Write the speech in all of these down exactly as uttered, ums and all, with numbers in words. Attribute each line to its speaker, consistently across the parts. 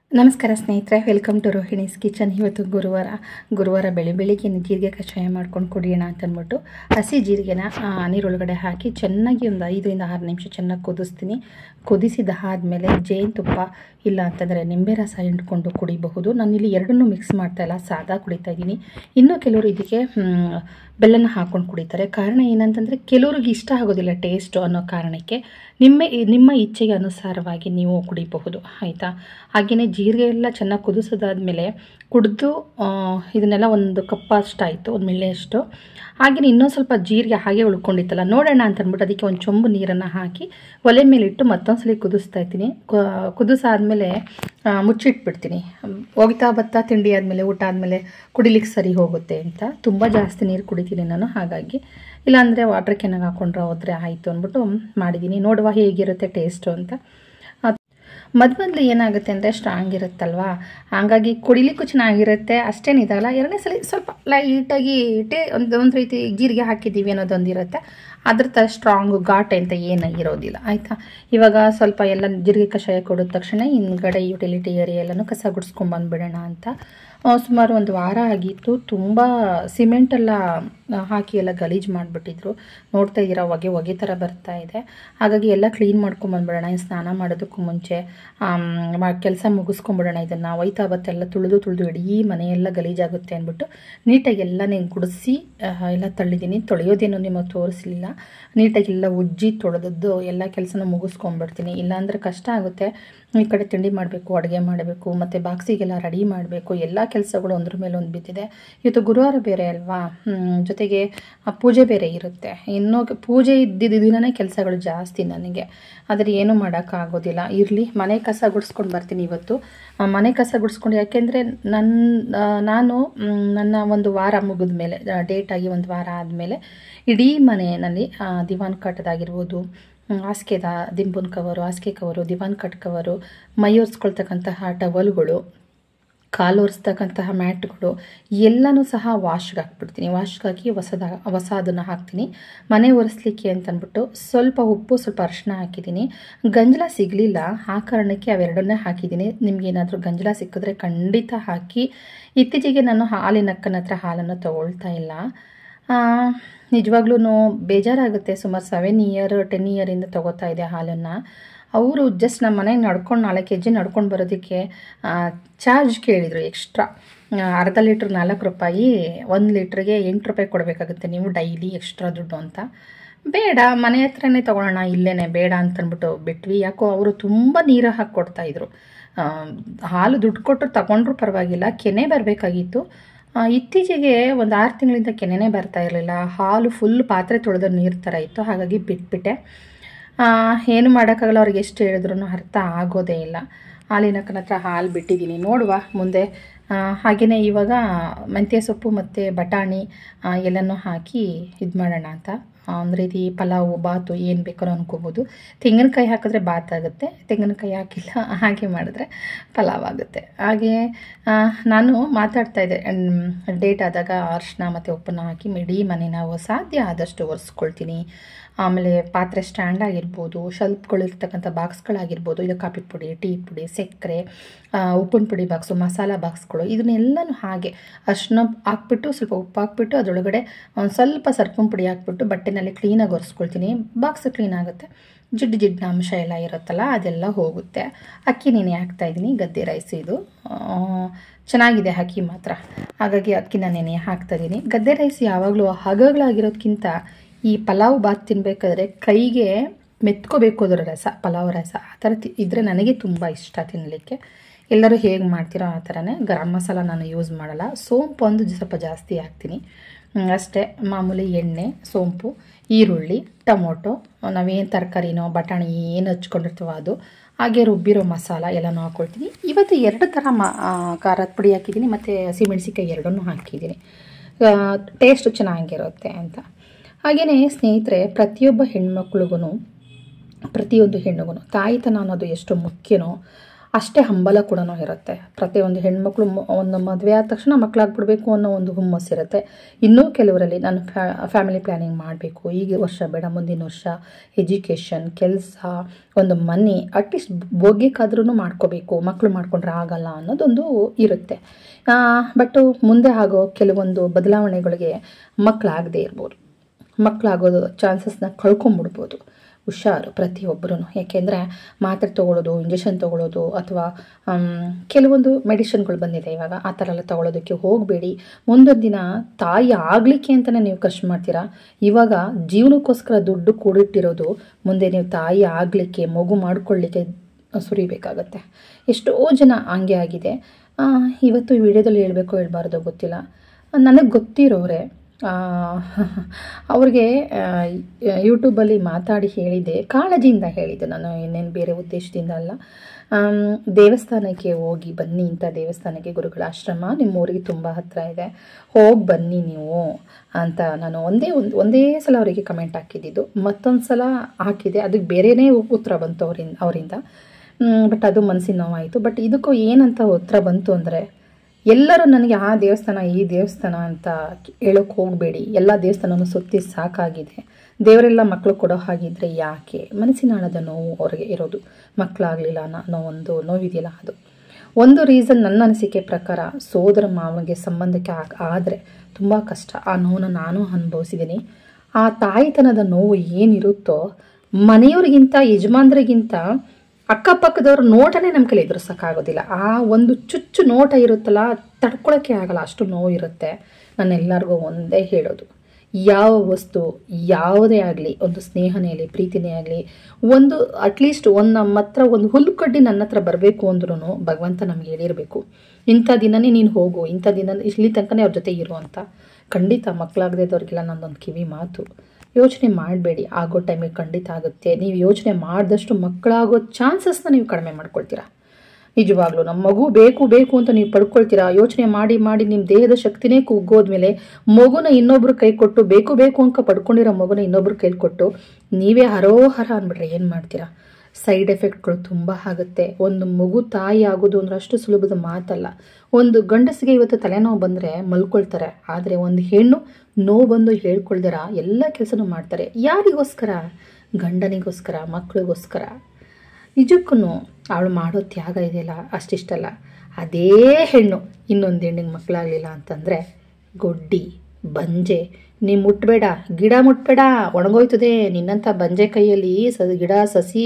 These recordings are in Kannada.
Speaker 1: ನಮಸ್ಕಾರ ಸ್ನೇಹಿತರೆ, ವೆಲ್ಕಮ್ ಟು ರೋಹಿಣೀಸ್ ಕಿಚನ್. ಇವತ್ತು ಗುರುವಾರ ಗುರುವಾರ ಬೆಳೆ ಬೆಳಿಗ್ಗೆ ಜೀರಿಗೆ ಕಷಾಯ ಮಾಡ್ಕೊಂಡು ಕುಡಿಯೋಣ ಅಂತಂದ್ಬಿಟ್ಟು ಹಸಿ ಜೀರಿಗೆನ ನೀರೊಳಗಡೆ ಹಾಕಿ ಚೆನ್ನಾಗಿ ಒಂದು ಐದರಿಂದ ಆರು ನಿಮಿಷ ಚೆನ್ನಾಗಿ ಕುದಿಸ್ತೀನಿ. ಕುದಿಸಿದ ಆದಮೇಲೆ ಜೇನುತುಪ್ಪ ಇಲ್ಲ ಅಂತಂದರೆ ನಿಂಬೆ ರಸ ಹಿಂಡ್ಕೊಂಡು ಕುಡಿಬಹುದು. ನಾನಿಲ್ಲಿ ಎರಡನ್ನೂ ಮಿಕ್ಸ್ ಮಾಡ್ತಾಯಿಲ್ಲ, ಸಾದಾ ಕುಡಿತಾ ಇದ್ದೀನಿ. ಇನ್ನೂ ಕೆಲವರು ಇದಕ್ಕೆ ಬೆಲ್ಲನ ಹಾಕ್ಕೊಂಡು ಕುಡಿತಾರೆ. ಕಾರಣ ಏನಂತಂದರೆ ಕೆಲವ್ರಿಗೆ ಇಷ್ಟ ಆಗೋದಿಲ್ಲ ಟೇಸ್ಟು ಅನ್ನೋ ಕಾರಣಕ್ಕೆ ನಿಮ್ಮ ನಿಮ್ಮ ಇಚ್ಛೆಗೆ ಅನುಸಾರವಾಗಿ ನೀವು ಕುಡಿಬಹುದು, ಆಯಿತಾ. ಹಾಗೆಯೇ ಜೀರಿಗೆ ಎಲ್ಲ ಚೆನ್ನಾಗಿ ಕುದಿಸೋದಾದ್ಮೇಲೆ ಕುಡಿದು ಇದನ್ನೆಲ್ಲ ಒಂದು ಕಪ್ ಅಷ್ಟಾಯಿತು, ಒಂದು ಮಿಳ್ಳೆಯಷ್ಟು. ಹಾಗೆಯೇ ಇನ್ನೊಂದು ಸ್ವಲ್ಪ ಜೀರಿಗೆ ಹಾಗೆ ಉಳ್ಕೊಂಡಿತ್ತಲ್ಲ, ನೋಡೋಣ ಅಂತ ಅಂದ್ಬಿಟ್ಟು ಅದಕ್ಕೆ ಒಂದು ಚೊಂಬು ನೀರನ್ನು ಹಾಕಿ ಒಲೆ ಮೇಲಿಟ್ಟು ಮತ್ತೊಂದು ಸಲ ಕುದಿಸ್ತಾ ಇದ್ದೀನಿ. ಕುದಿಸಾದ್ಮೇಲೆ ಮುಚ್ಚಿಟ್ಬಿಡ್ತೀನಿ. ಹೋಗ್ತಾ ಬತ್ತಾ ತಿಂಡಿ ಆದಮೇಲೆ ಊಟ ಆದಮೇಲೆ ಕುಡಿಲಿಕ್ಕೆ ಸರಿ ಹೋಗುತ್ತೆ ಅಂತ. ತುಂಬ ಜಾಸ್ತಿ ನೀರು ಕುಡಿತೀನಿ ನಾನು, ಹಾಗಾಗಿ ಇಲ್ಲಾಂದರೆ ವಾಟರ್ ಕ್ಯಾನಾಗ ಹಾಕ್ಕೊಂಡ್ರೆ ಹೋದರೆ ಆಯಿತು ಅಂದ್ಬಿಟ್ಟು ಮಾಡಿದ್ದೀನಿ. ನೋಡುವ ಹೇಗಿರುತ್ತೆ ಟೇಸ್ಟು ಅಂತ. ಮೊದಲು ಏನಾಗುತ್ತೆ ಅಂದರೆ ಸ್ಟ್ರಾಂಗ್ ಇರುತ್ತಲ್ವಾ, ಹಾಗಾಗಿ ಕುಡಿಲಿಕ್ಕೂ ಚೆನ್ನಾಗಿರುತ್ತೆ, ಅಷ್ಟೇನಿದಾಗಲ್ಲ. ಎರಡನೇ ಸಲ ಸ್ವಲ್ಪ ಲೈಟಾಗಿ ಟೇ ಒಂದು ಒಂದು ರೀತಿ ಜೀರಿಗೆ ಹಾಕಿದ್ದೀವಿ ಅನ್ನೋದೊಂದಿರುತ್ತೆ, ಅದ್ರ ಥರ ಸ್ಟ್ರಾಂಗು ಘಾಟೆ ಅಂತ ಏನು ಇರೋದಿಲ್ಲ, ಆಯಿತಾ. ಇವಾಗ ಸ್ವಲ್ಪ ಎಲ್ಲ ಜೀರಿಗೆ ಕಷಾಯ ಕೊಡಿದ ತಕ್ಷಣ ಹಿಂದ್ಗಡೆ ಯುಟಿಲಿಟಿ ಏರಿಯಾ ಎಲ್ಲನೂ ಕಸ ಗುಡಿಸ್ಕೊಂಬಂದ್ಬಿಡೋಣ ಅಂತ. ಸುಮಾರು ಒಂದು ವಾರ ಆಗಿತ್ತು. ತುಂಬ ಸಿಮೆಂಟೆಲ್ಲ ಹಾಕಿ ಎಲ್ಲ ಗಲೀಜು ಮಾಡಿಬಿಟ್ಟಿದ್ರು. ನೋಡ್ತಾ ಇದ್ದೀರಾ, ಹೊಗೆ ಹೊಗೆ ಥರ ಬರ್ತಾ ಇದೆ. ಹಾಗಾಗಿ ಎಲ್ಲ ಕ್ಲೀನ್ ಮಾಡ್ಕೊಂಬಂದ್ಬಿಡೋಣ, ಸ್ನಾನ ಮಾಡೋದಕ್ಕೂ ಮುಂಚೆ ಕೆಲಸ ಮುಗಿಸ್ಕೊಂಬಿಡೋಣ. ಇದನ್ನು ಒಯ್ತಾ ಬತ್ತೆಲ್ಲ ತುಳಿದು ತುಳಿದು ಇಡೀ ಮನೆಯೆಲ್ಲ ಗಲೀಜಾಗುತ್ತೆ ಅಂದ್ಬಿಟ್ಟು ನೀಟಾಗಿ ಎಲ್ಲನೇ ಗುಡಿಸಿ ಎಲ್ಲ ತಳ್ಳಿದ್ದೀನಿ. ತೊಳೆಯೋದೇನು ನಿಮಗೆ ತೋರಿಸಲಿಲ್ಲ, ನೀಟಾಗಿ ಎಲ್ಲ ಉಜ್ಜಿ ತೊಳೆದದ್ದು ಎಲ್ಲ ಕೆಲಸನ ಮುಗಿಸ್ಕೊಂಡ್ಬಿಡ್ತೀನಿ. ಇಲ್ಲಾಂದರೆ ಕಷ್ಟ ಆಗುತ್ತೆ. ಈ ಕಡೆ ತಿಂಡಿ ಮಾಡಬೇಕು, ಅಡುಗೆ ಮಾಡಬೇಕು, ಮತ್ತು ಬಾಕ್ಸಿಗೆಲ್ಲ ರೆಡಿ ಮಾಡಬೇಕು, ಎಲ್ಲ ಕೆಲಸಗಳು ಒಂದ್ರ ಮೇಲೆ ಒಂದು ಬಿದ್ದಿದೆ. ಇವತ್ತು ಗುರುವಾರ ಬೇರೆ ಅಲ್ವಾ, ಜೊತೆಗೆ ಪೂಜೆ ಬೇರೆ ಇರುತ್ತೆ. ಇನ್ನೂ ಪೂಜೆ ಇದ್ದಿದ್ದ ದಿನವೇ ಕೆಲಸಗಳು ಜಾಸ್ತಿ ನನಗೆ, ಆದರೆ ಏನೂ ಮಾಡೋಕ್ಕಾಗೋದಿಲ್ಲ. ಇರಲಿ, ಮನೆ ಕಸ ಗುಡಿಸ್ಕೊಂಡು ಬರ್ತೀನಿ ಇವತ್ತು. ಮನೆ ಕಸ ಗುಡಿಸ್ಕೊಂಡು, ಯಾಕೆಂದರೆ ನನ್ನ ನಾನು ನನ್ನ ಒಂದು ವಾರ ಮುಗಿದ ಮೇಲೆ, ಡೇಟಾಗಿ ಒಂದು ವಾರ ಆದಮೇಲೆ ಇಡೀ ಮನೆಯಲ್ಲಿ ದಿವಾನ್ ಕಟ್ಟದಾಗಿರ್ಬೋದು, ಹಾಸಿಗೆದ ದಿಂಬುನ್ ಕವರು, ಹಾಸಿಗೆ ಕವರು, ದಿವಾನ್ ಕಟ್ ಕವರು, ಮೈ ಒರೆಸ್ಕೊಳ್ತಕ್ಕಂತಹ ಟವಲ್ಗಳು, ಕಾಲು ಒರೆಸ್ತಕ್ಕಂತಹ ಮ್ಯಾಟ್ಗಳು ಎಲ್ಲನೂ ಸಹ ವಾಶ್ಗೆ ಹಾಕ್ಬಿಡ್ತೀನಿ. ವಾಶ್ಗೆ ಹಾಕಿ ಹೊಸದ ಹೊಸ ಅದನ್ನು ಹಾಕ್ತೀನಿ. ಮನೆ ಒರೆಸ್ಲಿಕ್ಕೆ ಅಂತಂದ್ಬಿಟ್ಟು ಸ್ವಲ್ಪ ಉಪ್ಪು, ಸ್ವಲ್ಪ ಅರಿಶಿನ ಹಾಕಿದ್ದೀನಿ. ಗಂಜಲ ಸಿಗಲಿಲ್ಲ, ಆ ಕಾರಣಕ್ಕೆ ಅವೆರಡನ್ನೇ ಹಾಕಿದ್ದೀನಿ. ನಿಮಗೇನಾದರೂ ಗಂಜಲ ಸಿಕ್ಕಿದ್ರೆ ಖಂಡಿತ ಹಾಕಿ. ಇತ್ತೀಚೆಗೆ ನಾನು ಹಾಲಿನ ಅಕ್ಕನ ಹತ್ರ ಹಾಲನ್ನು ತೊಗೊಳ್ತಾ ಇಲ್ಲ. ನಿಜವಾಗ್ಲೂ ಬೇಜಾರಾಗುತ್ತೆ. ಸುಮಾರು ಸೆವೆನ್ ಇಯರ್ ಟೆನ್ ಇಯರಿಂದ ತೊಗೋತಾ ಇದೆ ಹಾಲನ್ನು. ಅವರು ಜಸ್ಟ್ ನಮ್ಮ ಮನೆಗೆ ನಡ್ಕೊಂಡು ನಾಲ್ಕು ಹೆಜ್ಜೆ ನಡ್ಕೊಂಡು ಬರೋದಕ್ಕೆ ಚಾರ್ಜ್ ಕೇಳಿದರು ಎಕ್ಸ್ಟ್ರಾ. ಅರ್ಧ ಲೀಟ್ರ್ ನಾಲ್ಕು ರೂಪಾಯಿ, ಒಂದು ಲೀಟ್ರಿಗೆ ಎಂಟು ರೂಪಾಯಿ ಕೊಡಬೇಕಾಗುತ್ತೆ ನೀವು ಡೈಲಿ ಎಕ್ಸ್ಟ್ರಾ ದುಡ್ಡು ಅಂತ. ಬೇಡ, ಮನೆ ಹತ್ರನೇ ತೊಗೊಳ್ಳೋಣ, ಇಲ್ಲೇ ಬೇಡ ಅಂತಂದ್ಬಿಟ್ಟು ಬಿಟ್ವಿ. ಯಾಕೋ ಅವರು ತುಂಬ ನೀರು ಹಾಕಿ ಕೊಡ್ತಾಯಿದ್ರು. ಹಾಲು ದುಡ್ಡು ಕೊಟ್ಟು ತಗೊಂಡ್ರೂ ಪರವಾಗಿಲ್ಲ, ಕೆನೆ ಬರಬೇಕಾಗಿತ್ತು. ಇತ್ತೀಚೆಗೆ ಒಂದು ಆರು ತಿಂಗಳಿಂದ ಕೆನೆನೇ ಬರ್ತಾ ಇರಲಿಲ್ಲ. ಹಾಲು ಫುಲ್ ಪಾತ್ರೆ ತೊಳೆದ ನೀರು ಥರ ಇತ್ತು, ಹಾಗಾಗಿ ಬಿಟ್ಬಿಟ್ಟೆ. ಏನು ಮಾಡೋಕ್ಕಾಗಲ್ಲ, ಅವ್ರಿಗೆ ಎಷ್ಟು ಹೇಳಿದ್ರು ಅರ್ಥ ಆಗೋದೇ ಇಲ್ಲ. ಹಾಲಿನಕ್ಕನ ಹತ್ರ ಹಾಲು ಬಿಟ್ಟಿದ್ದೀನಿ, ನೋಡುವ ಮುಂದೆ. ಹಾಗೆಯೇ ಇವಾಗ ಮೆಂತ್ಯ ಸೊಪ್ಪು ಮತ್ತು ಬಟಾಣಿ ಎಲ್ಲನೂ ಹಾಕಿ ಇದು ಮಾಡೋಣ ಅಂತ. ಒಂದು ರೀತಿ ಪಲಾವು, ಬಾತು ಏನು ಬೇಕಾದ್ರೂ ಅನ್ಕೋಬೋದು. ತೆಂಗಿನಕಾಯಿ ಹಾಕಿದ್ರೆ ಬಾತ್ ಆಗುತ್ತೆ, ತೆಂಗಿನಕಾಯಿ ಹಾಕಿಲ್ಲ ಹಾಗೆ ಮಾಡಿದ್ರೆ ಪಲಾವ್ ಆಗುತ್ತೆ. ಹಾಗೆ ನಾನು ಮಾತಾಡ್ತಾಯಿದ್ದೆ, ಡೇಟ್ ಆದಾಗ ಅರಿಶಿನ ಮತ್ತು ಉಪ್ಪನ್ನು ಹಾಕಿ ಇಡೀ ಮನೆ ನಾವು ಸಾಧ್ಯ ಆದಷ್ಟು ಒರೆಸ್ಕೊಳ್ತೀನಿ. ಆಮೇಲೆ ಪಾತ್ರೆ ಸ್ಟ್ಯಾಂಡ್ ಆಗಿರ್ಬೋದು, ಶೆಲ್ಫ್ಗಳಿರ್ತಕ್ಕಂಥ ಬಾಕ್ಸ್ಗಳಾಗಿರ್ಬೋದು, ಇದು ಕಾಫಿ ಪುಡಿ, ಟೀ ಪುಡಿ, ಸಕ್ಕರೆ, ಉಪ್ಪಿನ ಪುಡಿ ಬಾಕ್ಸು, ಮಸಾಲ ಬಾಕ್ಸ್ಗಳು, ಇದನ್ನೆಲ್ಲನೂ ಹಾಗೆ ಅರಿಶಿನ ಹಾಕ್ಬಿಟ್ಟು ಸ್ವಲ್ಪ ಉಪ್ಪು ಹಾಕ್ಬಿಟ್ಟು ಅದರೊಳಗಡೆ ಒಂದು ಸ್ವಲ್ಪ ಸರ್ಪನ ಪುಡಿ ಹಾಕ್ಬಿಟ್ಟು ಬಟ್ಟೆನಲ್ಲಿ ಕ್ಲೀನಾಗಿ ಒರೆಸ್ಕೊಳ್ತೀನಿ. ಬಾಕ್ಸ್ ಕ್ಲೀನ್ ಆಗುತ್ತೆ. ಜಿಡ್ಡು ಜಿಡ್ಡಿನ ಅಂಶ ಎಲ್ಲ ಇರುತ್ತಲ್ಲ ಅದೆಲ್ಲ ಹೋಗುತ್ತೆ. ಅಕ್ಕಿ ನೆನೆ ಹಾಕ್ತಾಯಿದ್ದೀನಿ, ಗದ್ದೆ ರೈಸ್ ಇದು ಚೆನ್ನಾಗಿದೆ ಅಕ್ಕಿ ಮಾತ್ರ, ಹಾಗಾಗಿ ಅಕ್ಕಿನ ನೆನೆ ಹಾಕ್ತಾಯಿದ್ದೀನಿ. ಗದ್ದೆ ರೈಸ್ ಯಾವಾಗಲೂ ಹಗಗಳಾಗಿರೋದಕ್ಕಿಂತ ಈ ಪಲಾವ್ ಬಾತ್ ತಿನ್ನಬೇಕಾದ್ರೆ ಕೈಗೆ ಮೆತ್ಕೋಬೇಕು ಅದರ ರಸ, ಪಲಾವ್ ರಸ ಆ ಥರ ತಿ ಇದ್ದರೆ ನನಗೆ ತುಂಬ ಇಷ್ಟ ತಿನ್ನಲಿಕ್ಕೆ. ಎಲ್ಲರೂ ಹೇಗೆ ಮಾಡ್ತೀರೋ ಆ ಥರನೇ. ಗರಂ ಮಸಾಲ ನಾನು ಯೂಸ್ ಮಾಡಲ್ಲ, ಸೋಂಪು ಒಂದು ಸ್ವಲ್ಪ ಜಾಸ್ತಿ ಹಾಕ್ತೀನಿ ಅಷ್ಟೇ. ಮಾಮೂಲಿ ಎಣ್ಣೆ, ಸೋಂಪು, ಈರುಳ್ಳಿ, ಟೊಮೊಟೊ, ನಾವೇನು ತರಕಾರಿನೋ ಬಟಾಣಿ ಏನು ಹಚ್ಕೊಂಡಿರ್ತೀವೋ ಅದು, ಹಾಗೆ ರುಬ್ಬಿರೋ ಮಸಾಲ ಎಲ್ಲನೂ ಹಾಕ್ಕೊಳ್ತೀನಿ. ಇವತ್ತು ಎರಡು ಥರ ಮಾ ಖಾರದ ಪುಡಿ ಹಾಕಿದ್ದೀನಿ ಮತ್ತು ಹಸಿಮೆಣಸಿಕಾಯಿ ಎರಡನ್ನೂ ಹಾಕಿದ್ದೀನಿ, ಟೇಸ್ಟು ಚೆನ್ನಾಗಿರುತ್ತೆ ಅಂತ. ಹಾಗೆಯೇ ಸ್ನೇಹಿತರೆ, ಪ್ರತಿಯೊಬ್ಬ ಹೆಣ್ಮಕ್ಳಿಗೂ ಪ್ರತಿಯೊಂದು ಹೆಣ್ಣಿಗೂ ತಾಯಿತನ ಅನ್ನೋದು ಎಷ್ಟು ಮುಖ್ಯನೋ ಅಷ್ಟೇ ಹಂಬಲ ಕೂಡ ಇರುತ್ತೆ. ಪ್ರತಿಯೊಂದು ಹೆಣ್ಮಕ್ಳು ಒಂದು ಮದುವೆ ಆದ ತಕ್ಷಣ ಮಕ್ಕಳಾಗ್ಬಿಡ್ಬೇಕು ಅನ್ನೋ ಒಂದು ಹುಮ್ಮಸ್ಸು ಇರುತ್ತೆ. ಇನ್ನೂ ಕೆಲವರಲ್ಲಿ ನಾನು ಫ್ಯಾ ಫ್ಯಾಮಿಲಿ ಪ್ಲ್ಯಾನಿಂಗ್ ಮಾಡಬೇಕು, ಈಗ ವರ್ಷ ಬೇಡ ಮುಂದಿನ ವರ್ಷ ಎಜುಕೇಷನ್, ಕೆಲಸ, ಒಂದು ಮನೆ ಅಟ್ಲೀಸ್ಟ್ ಭೋಗ್ಯಕ್ಕಾದ್ರೂ ಮಾಡ್ಕೋಬೇಕು, ಮಕ್ಕಳು ಮಾಡ್ಕೊಂಡ್ರೆ ಆಗಲ್ಲ ಅನ್ನೋದೊಂದು ಇರುತ್ತೆ. ಬಟ್ಟು ಮುಂದೆ ಆಗೋ ಕೆಲವೊಂದು ಬದಲಾವಣೆಗಳಿಗೆ ಮಕ್ಕಳಾಗದೇ ಇರ್ಬೋದು, ಮಕ್ಕಳಾಗೋದು ಚಾನ್ಸಸ್ನ ಕಳ್ಕೊಂಬಿಡ್ಬೋದು. ಹುಷಾರು ಪ್ರತಿಯೊಬ್ಬರೂ. ಯಾಕೆಂದರೆ ಮಾತ್ರೆ ತೊಗೊಳ್ಳೋದು, ಇಂಜೆಕ್ಷನ್ ತೊಗೊಳ್ಳೋದು ಅಥವಾ ಕೆಲವೊಂದು ಮೆಡಿಷನ್ಗಳು ಬಂದಿದೆ ಇವಾಗ, ಆ ಥರ ಎಲ್ಲ ತೊಗೊಳೋದಕ್ಕೆ ಹೋಗಬೇಡಿ. ಮುಂದೊಂದು ದಿನ ತಾಯಿ ಆಗಲಿಕ್ಕೆ ಅಂತಲೇ ನೀವು ಖರ್ಚು ಮಾಡ್ತೀರಾ. ಇವಾಗ ಜೀವನಕ್ಕೋಸ್ಕರ ದುಡ್ಡು ಕೂಡಿಟ್ಟಿರೋದು ಮುಂದೆ ನೀವು ತಾಯಿ ಆಗಲಿಕ್ಕೆ, ಮಗು ಮಾಡ್ಕೊಳ್ಳಿಕ್ಕೆ ಸುರಿಬೇಕಾಗತ್ತೆ. ಎಷ್ಟೋ ಜನ ಹಂಗೆ ಆಗಿದೆ. ಇವತ್ತು ಈ ವಿಡಿಯೋದಲ್ಲಿ ಹೇಳಬೇಕೋ ಹೇಳ್ಬಾರ್ದೋ ಗೊತ್ತಿಲ್ಲ. ನನಗೆ ಗೊತ್ತಿರೋರೆ ಅವ್ರಿಗೆ ಯೂಟ್ಯೂಬಲ್ಲಿ ಮಾತಾಡಿ ಹೇಳಿದೆ, ಕಾಳಜಿಯಿಂದ ಹೇಳಿದ್ದೆ ನಾನು, ಇನ್ನೇನು ಬೇರೆ ಉದ್ದೇಶದಿಂದ ಅಲ್ಲ. ದೇವಸ್ಥಾನಕ್ಕೆ ಹೋಗಿ ಬನ್ನಿ, ಇಂಥ ದೇವಸ್ಥಾನಕ್ಕೆ ಗುರುಗಳ ಆಶ್ರಮ ನಿಮ್ಮೂರಿಗೆ ತುಂಬ ಹತ್ತಿರ ಇದೆ, ಹೋಗಿ ಬನ್ನಿ ನೀವು ಅಂತ ನಾನು ಒಂದೇ ಒಂದು ಒಂದೇ ಸಲ ಅವರಿಗೆ ಕಮೆಂಟ್ ಹಾಕಿದ್ದಿದ್ದು. ಮತ್ತೊಂದು ಸಲ ಹಾಕಿದೆ, ಅದಕ್ಕೆ ಬೇರೆಯೇ ಉತ್ತರ ಬಂತು ಅವರಿಂದ ಅವರಿಂದ ಬಟ್ ಅದು ಮನಸ್ಸಿನ ನೋವಾಯಿತು. ಬಟ್ ಇದಕ್ಕೂ ಏನಂತ ಉತ್ತರ ಬಂತು ಅಂದರೆ, ಎಲ್ಲರೂ ನನಗೆ ಆ ದೇವಸ್ಥಾನ ಈ ದೇವಸ್ಥಾನ ಅಂತ ಹೇಳೋಕ್ಕೆ ಹೋಗಬೇಡಿ, ಎಲ್ಲ ದೇವಸ್ಥಾನನೂ ಸುತ್ತಿ ಸಾಕಾಗಿದೆ. ದೇವರೆಲ್ಲ ಮಕ್ಕಳು ಕೊಡೋ ಹಾಗಿದ್ರೆ ಯಾಕೆ? ಮನಸ್ಸಿನ ಆಳದ ನೋವು ಅವ್ರಿಗೆ ಇರೋದು, ಮಕ್ಕಳಾಗಲಿಲ್ಲ ಅನ್ನೋ ಒಂದು ನೋವಿದೆಯಲ್ಲ ಅದು. ಒಂದು ರೀಸನ್ ನನ್ನ ಅನಿಸಿಕೆ ಪ್ರಕಾರ, ಸೋದರ ಮಾವನಿಗೆ ಸಂಬಂಧಕ್ಕೆ ಆದರೆ ತುಂಬ ಕಷ್ಟ. ಆ ನೋವನ್ನು ನಾನು ಅನುಭವಿಸಿದ್ದೀನಿ. ಆ ತಾಯಿತನದ ನೋವು ಏನಿರುತ್ತೋ, ಮನೆಯವ್ರಿಗಿಂತ ಯಜಮಾನ್ರಿಗಿಂತ ಅಕ್ಕಪಕ್ಕದವ್ರ ನೋಟನೇ ನಮ್ಮ ಕೈಲಿ ಎದುರಿಸೋಕ್ಕಾಗೋದಿಲ್ಲ. ಆ ಒಂದು ಚುಚ್ಚು ನೋಟ ಇರುತ್ತಲ್ಲ, ತಡ್ಕೊಳಕ್ಕೆ ಆಗಲ್ಲ, ಅಷ್ಟು ನೋವು ಇರುತ್ತೆ. ನಾನು ಎಲ್ಲರಿಗೂ ಒಂದೇ ಹೇಳೋದು, ಯಾವ ವಸ್ತು ಯಾವುದೇ ಆಗಲಿ, ಒಂದು ಸ್ನೇಹನೇ ಆಗಲಿ, ಪ್ರೀತಿನೇ ಆಗಲಿ, ಒಂದು ಅಟ್ಲೀಸ್ಟ್ ಒಂದು ನಮ್ಮ ಹತ್ರ ಒಂದು ಹುಲ್ಲು ಕಡ್ಡಿ ನನ್ನ ಹತ್ರ ಬರಬೇಕು ಅಂದ್ರೂ ಭಗವಂತ ನಮ್ಗೆ ಹೇಳಿರಬೇಕು, ಇಂಥ ದಿನನೇ ನೀನು ಹೋಗು, ಇಂಥ ದಿನ ಇಲ್ಲಿ ತನಕನೇ ಅವ್ರ ಜೊತೆ ಇರು ಅಂತ. ಖಂಡಿತ ಮಕ್ಕಳಾಗದೇದವ್ರಿಗೆಲ್ಲ ನನ್ನೊಂದು ಕಿವಿ ಮಾತು, ಯೋಚನೆ ಮಾಡಬೇಡಿ. ಆಗೋ ಟೈಮಿಗೆ ಖಂಡಿತ ಆಗುತ್ತೆ. ನೀವು ಯೋಚನೆ ಮಾಡಿದಷ್ಟು ಮಕ್ಕಳಾಗೋ ಚಾನ್ಸಸ್ನ ನೀವು ಕಡಿಮೆ ಮಾಡ್ಕೊಳ್ತೀರಾ. ನಿಜವಾಗ್ಲೂ ನಮ್ಮ ಮಗು ಬೇಕು ಬೇಕು ಅಂತ ನೀವು ಪಡ್ಕೊಳ್ತೀರಾ. ಯೋಚನೆ ಮಾಡಿ ಮಾಡಿ ನಿಮ್ಮ ದೇಹದ ಶಕ್ತಿನೇ ಕುಗ್ಗೋದ್ಮೇಲೆ ಮಗುನ ಇನ್ನೊಬ್ರು ಕೈ ಕೊಟ್ಟು, ಬೇಕು ಬೇಕು ಅಂತ ಪಡ್ಕೊಂಡಿರೋ ಮಗುನ ಇನ್ನೊಬ್ರು ಕೈ ಕೊಟ್ಟು ನೀವೇ ಹರೋಹರ ಅಂದ್ಬಿಟ್ರೆ ಏನು ಮಾಡ್ತೀರಾ? ಸೈಡ್ ಎಫೆಕ್ಟ್ಗಳು ತುಂಬ ಆಗುತ್ತೆ. ಒಂದು ಮಗು ತಾಯಿ ಆಗೋದು ಅಂದ್ರೆ ಅಷ್ಟು ಸುಲಭದ ಮಾತಲ್ಲ. ಒಂದು ಗಂಡಸಿಗೆ ಇವತ್ತು ತಲೆನೋವು ಬಂದರೆ ಮಲ್ಕೊಳ್ತಾರೆ, ಆದರೆ ಒಂದು ಹೆಣ್ಣು ನೋವು ಬಂದು ಹೇಳ್ಕೊಳ್ದಿರ ಎಲ್ಲ ಕೆಲಸನೂ ಮಾಡ್ತಾರೆ. ಯಾರಿಗೋಸ್ಕರ? ಗಂಡನಿಗೋಸ್ಕರ, ಮಕ್ಕಳಿಗೋಸ್ಕರ. ನಿಜಕ್ಕೂ ಅವಳು ಮಾಡೋ ತ್ಯಾಗ ಇದೆಯಲ್ಲ ಅಷ್ಟಿಷ್ಟಲ್ಲ. ಅದೇ ಹೆಣ್ಣು ಇನ್ನೊಂದು ಹೆಣ್ಣಿಗೆ ಮಕ್ಕಳಾಗಲಿಲ್ಲ ಅಂತಂದರೆ ಗೊಡ್ಡಿ, ಬಂಜೆ, ನೀ ಮುಟ್ಬೇಡ, ಗಿಡ ಮುಟ್ಬೇಡ, ಒಣಗೋಯ್ತದೆ, ನಿನ್ನಂಥ ಬಂಜೆ ಕೈಯಲ್ಲಿ ಸ ಗಿಡ ಸಸಿ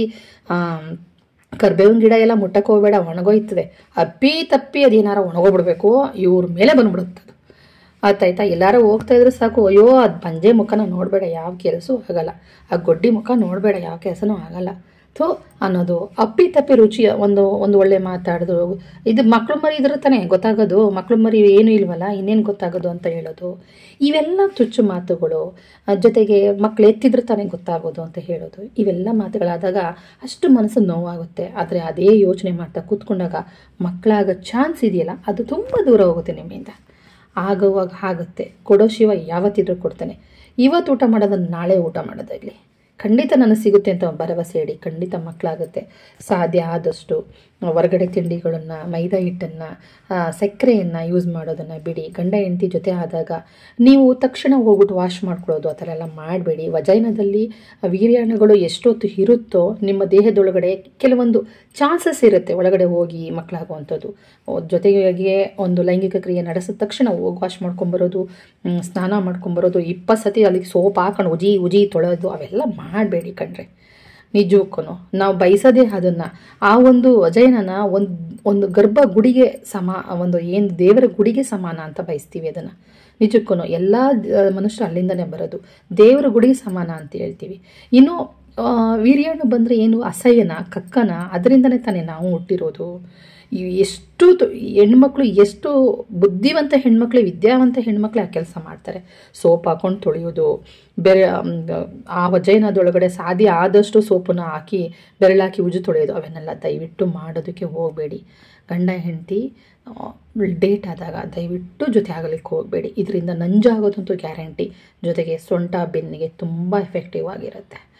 Speaker 1: ಕರ್ಬೇವಿನ ಗಿಡ ಎಲ್ಲ ಮುಟ್ಟಕ್ಕೆ ಹೋಗ್ಬೇಡ, ಒಣಗೋಯ್ತದೆ. ಅಪ್ಪಿ ತಪ್ಪಿ ಅದೇನಾರ ಒಣಗೋಗ್ಬಿಡ್ಬೇಕು, ಇವ್ರ ಮೇಲೆ ಬಂದ್ಬಿಡುತ್ತದು. ಆಯ್ತಾಯ್ತಾ? ಎಲ್ಲಾರು ಹೋಗ್ತಾ ಇದ್ರೆ ಸಾಕು, ಅಯ್ಯೋ ಅದು ಬಂಜೆ ಮುಖನ ನೋಡಬೇಡ, ಯಾವ ಕೆಲಸವೂ ಆಗಲ್ಲ, ಆ ಗೊಡ್ಡಿ ಮುಖ ನೋಡಬೇಡ, ಯಾವ ಕೆಲಸನೂ ಆಗಲ್ಲ ಥೋ ಅನ್ನೋದು. ಅಪ್ಪಿ ತಪ್ಪಿ ರುಚಿ ಒಂದು ಒಂದು ಒಳ್ಳೆ ಮಾತಾಡಿದ್ರು. ಇದು ಮಕ್ಳು ಮರಿ ಇದ್ರೆ ತಾನೇ ಗೊತ್ತಾಗೋದು, ಮಕ್ಳು ಮರಿ ಏನೂ ಇಲ್ವಲ್ಲ, ಇನ್ನೇನು ಗೊತ್ತಾಗೋದು ಅಂತ ಹೇಳೋದು. ಇವೆಲ್ಲ ಚುಚ್ಚು ಮಾತುಗಳು. ಜೊತೆಗೆ ಮಕ್ಳು ಎತ್ತಿದ್ರೆ ತಾನೇ ಗೊತ್ತಾಗೋದು ಅಂತ ಹೇಳೋದು. ಇವೆಲ್ಲ ಮಾತುಗಳಾದಾಗ ಅಷ್ಟು ಮನಸ್ಸು ನೋವಾಗುತ್ತೆ. ಆದರೆ ಅದೇ ಯೋಚನೆ ಮಾಡ್ತಾ ಕೂತ್ಕೊಂಡಾಗ ಮಕ್ಕಳಾಗೋ ಚಾನ್ಸ್ ಇದೆಯಲ್ಲ, ಅದು ತುಂಬ ದೂರ ಹೋಗುತ್ತೆ ನಿಮ್ಮಿಂದ. ಆಗುವಾಗ ಆಗುತ್ತೆ. ಕೊಡೋ ಶಿವ ಯಾವತ್ತಿದ್ರೂ ಕೊಡ್ತಾನೆ. ಇವತ್ತು ಊಟ ಮಾಡೋದನ್ನು ನಾಳೆ ಊಟ ಮಾಡೋದಾಗಲಿ ಖಂಡಿತ ನನಗೆ ಸಿಗುತ್ತೆ ಅಂತ ಭರವಸೆ ಇಡಿ. ಖಂಡಿತ ಮಕ್ಕಳಾಗುತ್ತೆ. ಸಾಧ್ಯ ಆದಷ್ಟು ಹೊರಗಡೆ ತಿಂಡಿಗಳನ್ನು, ಮೈದಾ ಹಿಟ್ಟನ್ನು, ಸಕ್ಕರೆಯನ್ನು ಯೂಸ್ ಮಾಡೋದನ್ನು ಬಿಡಿ. ಗಂಡ ಹೆಂಡತಿ ಜೊತೆ ಆದಾಗ ನೀವು ತಕ್ಷಣ ಹೋಗ್ಬಿಟ್ಟು ವಾಶ್ ಮಾಡ್ಕೊಳ್ಳೋದು ಆ ಥರ ಎಲ್ಲ ಮಾಡಬೇಡಿ. ವಜೈನದಲ್ಲಿ ವೀರ್ಯಾಣುಗಳು ಎಷ್ಟೊತ್ತು ಇರುತ್ತೋ ನಿಮ್ಮ ದೇಹದೊಳಗಡೆ ಕೆಲವೊಂದು ಚಾನ್ಸಸ್ ಇರುತ್ತೆ ಒಳಗಡೆ ಹೋಗಿ ಮಕ್ಕಳಾಗುವಂಥದ್ದು. ಜೊತೆಗೆ ಒಂದು ಲೈಂಗಿಕ ಕ್ರಿಯೆ ನಡೆಸಿದ ತಕ್ಷಣ ಹೋಗಿ ವಾಶ್ ಮಾಡ್ಕೊಂಬರೋದು, ಸ್ನಾನ ಮಾಡ್ಕೊಂಬರೋದು, ಇಪ್ಪತ್ತು ಸತಿ ಅಲ್ಲಿಗೆ ಸೋಪ್ ಹಾಕೊಂಡು ಉಜಿ ಉಜಿ ತೊಳೆಯೋದು ಅವೆಲ್ಲ ಮಾಡಬೇಡಿ ಕಣ್ರೆ. ನಿಜಕ್ಕೂ ನಾವು ಬಯಸೋದೇ ಅದನ್ನು. ಆ ಒಂದು ವಜೈನನ ಒಂದು ಒಂದು ಗರ್ಭ ಗುಡಿಗೆ ಸಮ, ಒಂದು ಏನು ದೇವರ ಗುಡಿಗೆ ಸಮಾನ ಅಂತ ಬಯಸ್ತೀವಿ ಅದನ್ನು. ನಿಜಕ್ಕೂ ಎಲ್ಲ ಮನುಷ್ಯರು ಅಲ್ಲಿಂದನೇ ಬರೋದು, ದೇವರ ಗುಡಿಗೆ ಸಮಾನ ಅಂತ ಹೇಳ್ತೀವಿ. ಇನ್ನು ವೀರ್ಯಾಣು ಬಂದರೆ ಏನು ಅಸಹ್ಯನ, ಕಕ್ಕನ, ಅದರಿಂದನೇ ತಾನೇ ನಾವು ಹುಟ್ಟಿರೋದು. ಎಷ್ಟು ಹೆಣ್ಮಕ್ಳು, ಎಷ್ಟು ಬುದ್ಧಿವಂತ ಹೆಣ್ಮಕ್ಳು, ವಿದ್ಯಾವಂತ ಹೆಣ್ಮಕ್ಳು ಆ ಕೆಲಸ ಮಾಡ್ತಾರೆ. ಸೋಪ್ ಹಾಕೊಂಡು ತೊಳೆಯೋದು, ಬೆರೆ ಆ ವಜೈನದೊಳಗಡೆ ಸಾಧ್ಯ ಆದಷ್ಟು ಸೋಪನ್ನು ಹಾಕಿ ಬೆರಳಾಕಿ ಉಜ್ಜು ತೊಳೆಯೋದು, ಅವನ್ನೆಲ್ಲ ದಯವಿಟ್ಟು ಮಾಡೋದಕ್ಕೆ ಹೋಗಬೇಡಿ. ಗಂಡ ಹೆಂಡತಿ ಡೇಟ್ ಆದಾಗ ದಯವಿಟ್ಟು ಜೊತೆ ಆಗಲಿಕ್ಕೆ ಹೋಗಬೇಡಿ. ಇದರಿಂದ ನಂಜಾಗೋದಂತೂ ಗ್ಯಾರಂಟಿ. ಜೊತೆಗೆ ಸೊಂಟ ಬೆನ್ನಿಗೆ ತುಂಬ ಎಫೆಕ್ಟಿವ್ ಆಗಿರುತ್ತೆ.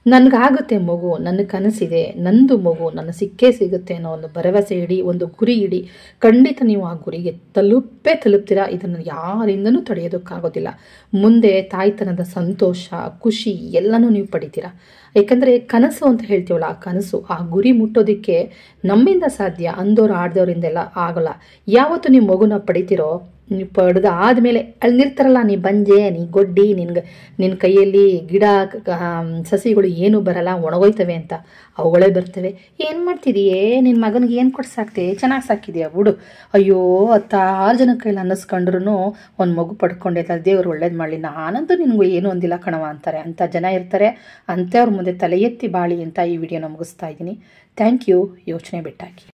Speaker 1: ನನಗಾಗುತ್ತೆ ಮಗು, ನನ್ನ ಕನಸಿದೆ, ನಂದು ಮಗು ನನ್ನ ಸಿಕ್ಕೇ ಸಿಗುತ್ತೆ ಅನ್ನೋ ಒಂದು ಭರವಸೆ ಇಡಿ, ಒಂದು ಗುರಿ ಇಡಿ. ಖಂಡಿತ ನೀವು ಆ ಗುರಿಗೆ ತಲುಪೇ ತಲುಪ್ತೀರಾ. ಇದನ್ನು ಯಾರಿಂದನೂ ತಡೆಯೋದಕ್ಕಾಗೋದಿಲ್ಲ. ಮುಂದೆ ತಾಯ್ತನದ ಸಂತೋಷ, ಖುಷಿ ಎಲ್ಲನೂ ನೀವು ಪಡಿತೀರಾ. ಯಾಕಂದರೆ ಕನಸು ಅಂತ ಹೇಳ್ತೀವಲ್ಲ, ಆ ಕನಸು, ಆ ಗುರಿ ಮುಟ್ಟೋದಕ್ಕೆ ನಮ್ಮಿಂದ ಸಾಧ್ಯ, ಅಂದೋರು ಆಡ್ದವ್ರಿಂದೆಲ್ಲ ಆಗೋಲ್ಲ. ಯಾವತ್ತು ನೀವು ಮಗುನ ಪಡಿತೀರೋ, ನೀವು ಪಡೆದು ಆದಮೇಲೆ ಅಲ್ಲಿ ನಿಲ್ತಾರಲ್ಲ, ನೀ ಬಂಜೆ, ನೀ ಗೊಡ್ಡಿ, ನಿನ್ಗೆ ನಿನ್ನ ಕೈಯಲ್ಲಿ ಗಿಡ ಸಸಿಗಳು ಏನೂ ಬರಲ್ಲ, ಒಣಗೋಯ್ತವೆ ಅಂತ, ಅವುಗಳೇ ಬರ್ತವೆ. ಏನು ಮಾಡ್ತಿದೀಯೇ, ನಿನ್ನ ಮಗನಿಗೆ ಏನು ಕೊಟ್ಟು ಸಾಕ್ತೆ, ಚೆನ್ನಾಗಿ ಸಾಕಿದೆಯಾ ಬಿಡು. ಅಯ್ಯೋ ಹತ್ತಾರು ಜನ ಕೈಲಿ ಅನ್ನಿಸ್ಕೊಂಡ್ರು ಒಂದು ಮಗು ಪಡ್ಕೊಂಡಿಲ್ಲ, ದೇವ್ರು ಒಳ್ಳೇದು ಮಾಡಲಿ, ನಾನಂತೂ ನಿನಗೂ ಏನೂ ಒಂದಿಲ್ಲ ಕಣವ ಅಂತಾರೆ. ಅಂಥ ಜನ ಇರ್ತಾರೆ. ಅಂಥವ್ರ ಮುಂದೆ ತಲೆ ಎತ್ತಿ ಬಾಳಿ ಅಂತ ಈ ವಿಡಿಯೋನ ಮುಗಿಸ್ತಾ ಇದ್ದೀನಿ. Thank you. ಯೋಚನೆ ಬಿಟ್ಟಾಕಿ.